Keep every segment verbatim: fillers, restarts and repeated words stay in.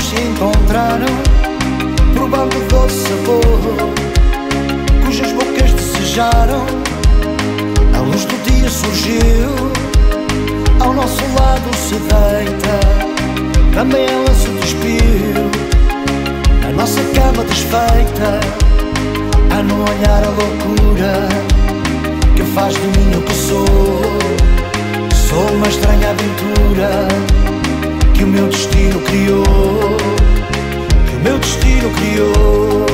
se encontraram, provando doce sabor, cujas bocas desejaram. A luz do dia surgiu, ao nosso lado se deita, também ela se despiu, na nossa cama desfeita. A não olhar a loucura que faz de mim o que sou. Sou uma estranha aventura que o meu destino criou, que o meu destino criou.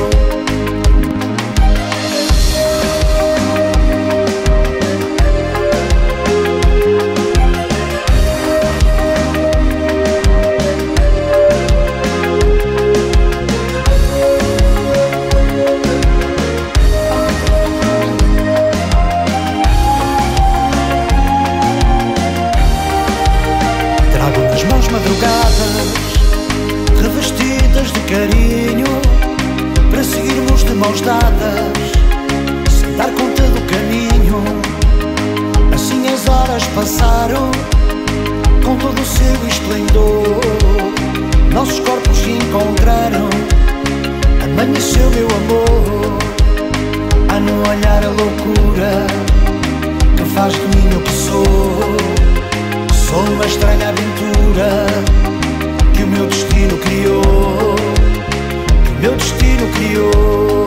Madrugadas revestidas de carinho, para seguirmos de mãos dadas, sem dar conta do caminho. Assim as horas passaram, com todo o seu esplendor. Nossos corpos se encontraram, amanheceu meu amor. A não olhar a loucura que faz de mim o que sou. Sou uma estranha aventura que o meu destino criou, que o meu destino criou.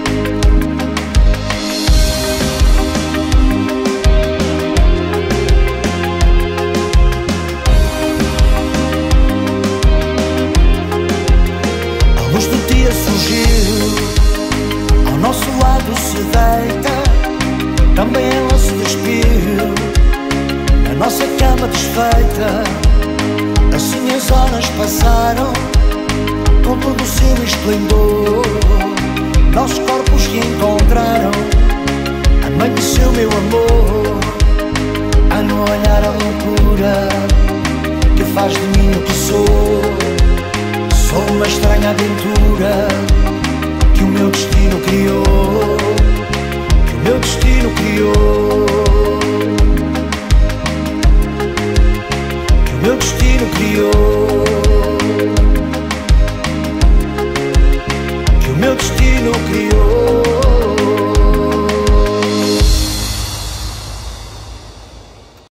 A luz do dia surgiu, ao nosso lado se deita, também ela se despiu, na nossa cama desfeita. Assim as horas passaram, com todo o seu esplendor. Nossos corpos se encontraram, amanheceu meu amor. A não olhar a loucura que faz de mim o que sou. Sou uma estranha aventura que o meu destino criou, que o meu destino criou. Meu destino criou, que o meu destino criou.